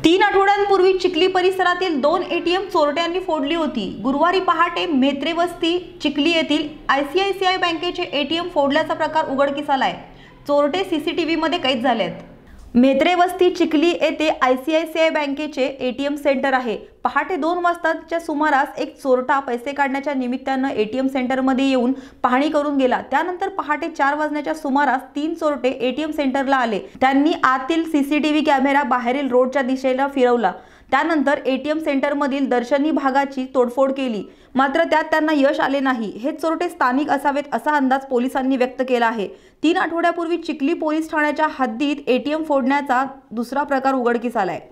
3 आठवड्यांपूर्वी चिखली परिसरातील 2 एटीएम चोरट्यांनी फोडली होती। गुरुवारी पहाटे म्हेत्रे वस्ती चिखली येथील आयसीआयसीआय बँकेचे एटीएम फोडल्याचा प्रकार उघडकीस आलाय। चोरटे सीसीटीव्हीमध्ये कैद झाले आहेत। म्हेत्रे वस्ती चिखली येथे आयसीआयसीआय बँकेचे एटीएम सेंटर आहे। पहाटे 2 वाजताच्या सुमारास एक चोरटा पैसे काढण्याच्या निमित्तानं एटीएम सेंटरमध्ये येऊन पाहणी करून गेला। त्यानंतर पहाटे 4 वाजण्याच्या सुमारास 3 चोरटे एटीएम सेंटरला आले। त्यांनी आतील सीसीटीव्ही कॅमेरा बाहेरील रोडच्या दिशेला फिरवला। त्यानंतर एटीएम सेंटरमधील दर्शनी भागाची तोडफोड केली, मात्र त्यात त्यांना यश आले नाही। हे चोरटे स्थानिक असावेत असा अंदाज पोलिसांनी व्यक्त केला आहे। 3 आठवड्यापूर्वी चिखली पोलीस ठाण्याच्या हद्दीत एटीएम फोडण्याचा दुसरा प्रकार उघडकीस आलाय।